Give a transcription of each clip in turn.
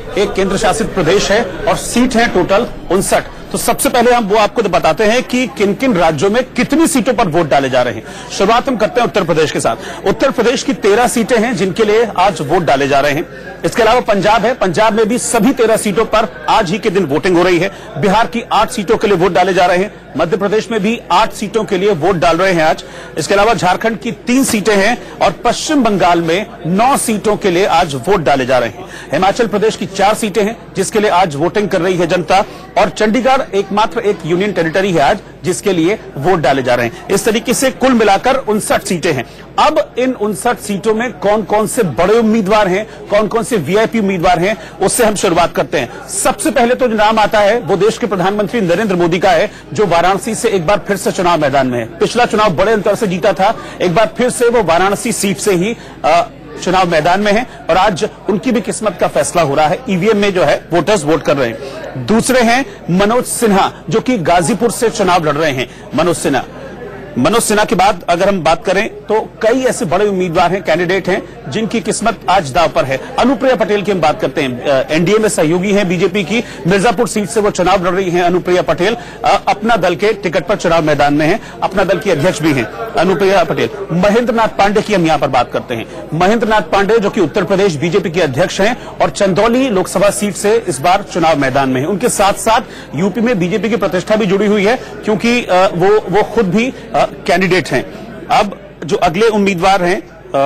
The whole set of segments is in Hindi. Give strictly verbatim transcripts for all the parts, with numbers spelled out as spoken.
एक केंद्र शासित प्रदेश है और सीट है टोटल उनसठ। तो सबसे पहले हम वो आपको बताते हैं कि किन किन राज्यों में कितनी सीटों पर वोट डाले जा रहे हैं। शुरुआत हम करते हैं उत्तर प्रदेश के साथ। उत्तर प्रदेश की तेरह सीटें हैं जिनके लिए आज वोट डाले जा रहे हैं। इसके अलावा पंजाब है, पंजाब में भी सभी तेरह सीटों पर आज ही के दिन वोटिंग हो रही है। बिहार की आठ सीटों के लिए वोट डाले जा रहे हैं। मध्य प्रदेश में भी आठ सीटों के लिए वोट डाल रहे हैं आज। इसके अलावा झारखंड की तीन सीटें हैं और पश्चिम बंगाल में नौ सीटों के लिए आज वोट डाले जा रहे हैं। हिमाचल प्रदेश की चार सीटें हैं जिसके लिए आज वोटिंग कर रही है जनता, और चंडीगढ़ एकमात्र एक यूनियन टेरिटरी है आज जिसके लिए वोट डाले जा रहे हैं। इस तरीके से कुल मिलाकर उनसठ सीटें हैं। अब इन उनसठ सीटों में कौन कौन से बड़े उम्मीदवार हैं, कौन कौन से वीआईपी उम्मीदवार हैं, उससे हम शुरुआत करते हैं। सबसे पहले तो जो नाम आता है वो देश के प्रधानमंत्री नरेंद्र मोदी का है, जो वाराणसी से एक बार फिर से चुनाव मैदान में है। पिछला चुनाव बड़े अंतर से जीता था, एक बार फिर से वो वाराणसी सीट से ही आ, चुनाव मैदान में है और आज उनकी भी किस्मत का फैसला हो रहा है। ईवीएम में जो है वोटर्स वोट कर रहे हैं। दूसरे हैं मनोज सिन्हा, जो कि गाजीपुर से चुनाव लड़ रहे हैं। मनोज सिन्हा मनोज सिन्हा के बाद अगर हम बात करें तो कई ऐसे बड़े उम्मीदवार हैं, कैंडिडेट हैं जिनकी किस्मत आज दांव पर है। अनुप्रिया पटेल की हम बात करते हैं। एनडीए में सहयोगी हैं बीजेपी की, मिर्जापुर सीट से वो चुनाव लड़ रही हैं। अनुप्रिया पटेल अपना दल के टिकट पर चुनाव मैदान में है, अपना दल की अध्यक्ष भी हैं अनुप्रिया पटेल। महेंद्र नाथ पांडे की हम यहां पर बात करते हैं। महेंद्र नाथ पांडे जो कि उत्तर प्रदेश बीजेपी के अध्यक्ष हैं और चंदौली लोकसभा सीट से इस बार चुनाव मैदान में है। उनके साथ साथ यूपी में बीजेपी की प्रतिष्ठा भी जुड़ी हुई है, क्योंकि वो वो खुद भी कैंडिडेट हैं। अब जो अगले उम्मीदवार हैं,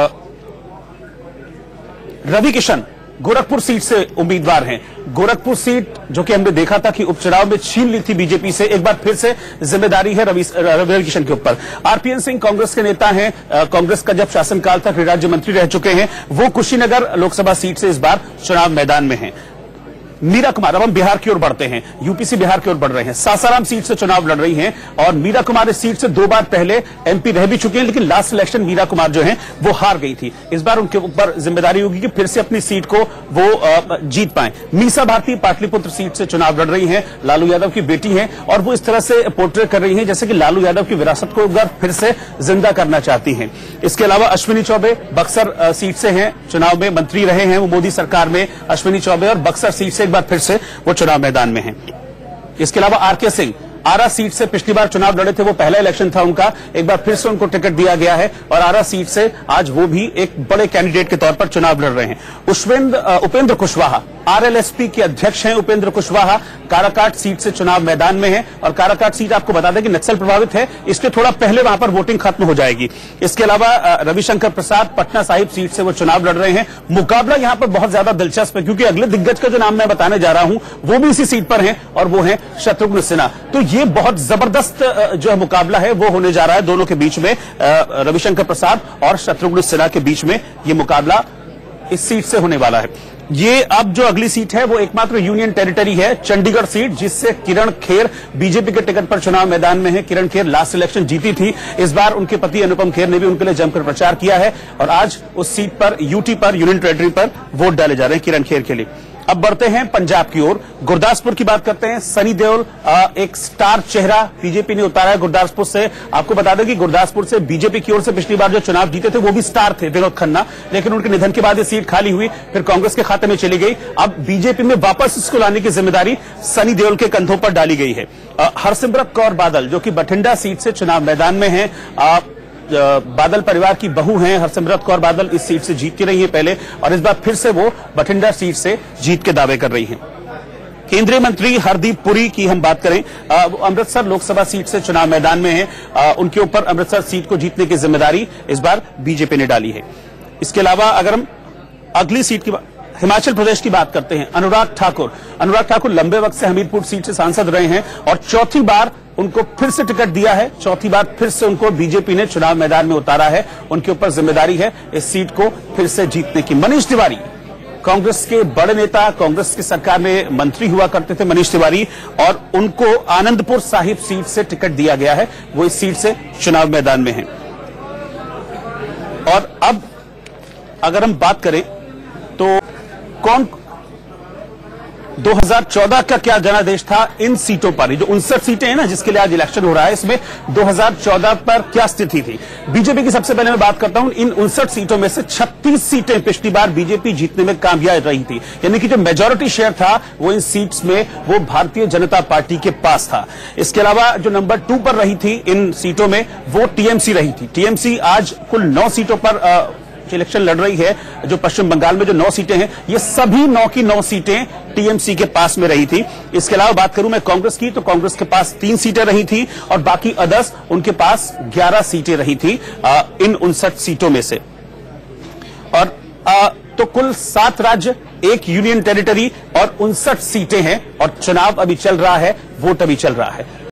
रवि किशन गोरखपुर सीट से उम्मीदवार हैं। गोरखपुर सीट जो कि हमने देखा था कि उपचुनाव में छीन ली थी बीजेपी से, एक बार फिर से जिम्मेदारी है रवि रवि किशन के ऊपर। आरपीएन सिंह कांग्रेस के नेता हैं, कांग्रेस का जब शासनकाल था राज्य मंत्री रह चुके हैं। वो कुशीनगर लोकसभा सीट से इस बार चुनाव मैदान में हैं। मीरा कुमार, अब हम बिहार की ओर बढ़ते हैं, यूपी से बिहार की ओर बढ़ रहे हैं। सासाराम सीट से चुनाव लड़ रही हैं और मीरा कुमार इस सीट से दो बार पहले एमपी रह भी चुकी हैं, लेकिन लास्ट इलेक्शन मीरा कुमार जो हैं वो हार गई थी। इस बार उनके ऊपर जिम्मेदारी होगी कि फिर से अपनी सीट को वो जीत पाएं। मीसा भारती पाटलिपुत्र सीट से चुनाव लड़ रही हैं, लालू यादव की बेटी हैं और वो इस तरह से पोर्ट्रेट कर रही हैं जैसे कि लालू यादव की विरासत को एक बार फिर से जिंदा करना चाहती हैं। इसके अलावा अश्विनी चौबे बक्सर सीट से हैं, चुनाव में मंत्री रहे हैं वो मोदी सरकार में। अश्विनी चौबे और बक्सर सीट से एक बार फिर से वो चुनाव मैदान में हैं। इसके अलावा आरके सिंह आरा सीट से पिछली बार चुनाव लड़े थे, वो पहला इलेक्शन था उनका, एक बार फिर से उनको टिकट दिया गया है और आरा सीट से आज वो भी एक बड़े कैंडिडेट के तौर पर चुनाव लड़ रहे हैं। उपेंद्र उपेंद्र कुशवाहा आरएलएसपी के अध्यक्ष हैं। उपेंद्र कुशवाहा काराकाट सीट से चुनाव मैदान में है और काराकाट सीट आपको बता दें कि नक्सल प्रभावित है, इसलिए थोड़ा पहले वहां पर वोटिंग खत्म हो जाएगी। इसके अलावा रविशंकर प्रसाद पटना साहिब सीट से वो चुनाव लड़ रहे हैं। मुकाबला यहां पर बहुत ज्यादा दिलचस्प है क्योंकि अगले दिग्गज का जो नाम मैं बताने जा रहा हूं वो भी इसी सीट पर है और वो है शत्रुघ्न सिन्हा। तो ये बहुत जबरदस्त जो है मुकाबला है वो होने जा रहा है दोनों के बीच में, रविशंकर प्रसाद और शत्रुघ्न सिन्हा के बीच में ये मुकाबला इस सीट से होने वाला है। ये अब जो अगली सीट है वो एकमात्र यूनियन टेरिटरी है, चंडीगढ़ सीट, जिससे किरण खेर बीजेपी के टिकट पर चुनाव मैदान में है। किरण खेर लास्ट इलेक्शन जीती थी, इस बार उनके पति अनुपम खेर ने भी उनके लिए जमकर प्रचार किया है और आज उस सीट पर यूटी पर यूनियन टेरिटरी पर वोट डाले जा रहे हैं किरण खेर के लिए। अब बढ़ते हैं पंजाब की ओर, गुरदासपुर की बात करते हैं। सनी देओल एक स्टार चेहरा बीजेपी ने उतारा है गुरदासपुर से। आपको बता दें कि गुरदासपुर से बीजेपी की ओर से पिछली बार जो चुनाव जीते थे वो भी स्टार थे, विनोद खन्ना, लेकिन उनके निधन के बाद ये सीट खाली हुई, फिर कांग्रेस के खाते में चली गई। अब बीजेपी में वापस इसको लाने की जिम्मेदारी सनी देओल के कंधों पर डाली गई है। हरसिमरत कौर बादल जो कि बठिंडा सीट से चुनाव मैदान में है, बादल परिवार की बहू हैं हरसिमरत कौर बादल, इस सीट से जीत के रही हैं पहले और इस बार फिर से वो बठिंडा सीट से जीत के दावे कर रही हैं। केंद्रीय मंत्री हरदीप पुरी की हम बात करें, अमृतसर लोकसभा सीट से चुनाव मैदान में है, उनके ऊपर अमृतसर सीट को जीतने की जिम्मेदारी इस बार बीजेपी ने डाली है। इसके अलावा अगर हम अगली सीट की हिमाचल प्रदेश की बात करते हैं, अनुराग ठाकुर अनुराग ठाकुर लंबे वक्त से हमीरपुर सीट से सांसद रहे हैं और चौथी बार उनको फिर से टिकट दिया है, चौथी बार फिर से उनको बीजेपी ने चुनाव मैदान में उतारा है। उनके ऊपर जिम्मेदारी है इस सीट को फिर से जीतने की। मनीष तिवारी कांग्रेस के बड़े नेता, कांग्रेस की सरकार में मंत्री हुआ करते थे मनीष तिवारी, और उनको आनंदपुर साहिब सीट से टिकट दिया गया है, वो इस सीट से चुनाव मैदान में है। और अब अगर हम बात करें तो कौन दो हज़ार चौदह का क्या जनादेश था इन सीटों पर? जो उनसठ सीटें हैं ना जिसके लिए आज इलेक्शन हो रहा है, इसमें दो हज़ार चौदह पर क्या स्थिति थी? बीजेपी की सबसे पहले मैं बात करता हूं। इन उनसठ सीटों में से छत्तीस सीटें पिछली बार बीजेपी जीतने में कामयाब रही थी, यानी कि जो मेजॉरिटी शेयर था वो इन सीट्स में वो भारतीय जनता पार्टी के पास था। इसके अलावा जो नंबर टू पर रही थी इन सीटों में वो टीएमसी रही थी। टीएमसी आज कुल नौ सीटों पर आ, इलेक्शन लड़ रही है। जो पश्चिम बंगाल में जो नौ सीटें हैं, ये सभी नौ की नौ सीटें टीएमसी के पास में रही थी। इसके अलावा बात करूं मैं कांग्रेस की, तो कांग्रेस के पास तीन सीटें रही थी और बाकी अदर्स उनके पास ग्यारह सीटें रही थी आ, इन उनसठ सीटों में से। और आ, तो कुल सात राज्य, एक यूनियन टेरिटरी और उनसठ सीटें हैं और चुनाव अभी चल रहा है, वोट अभी चल रहा है।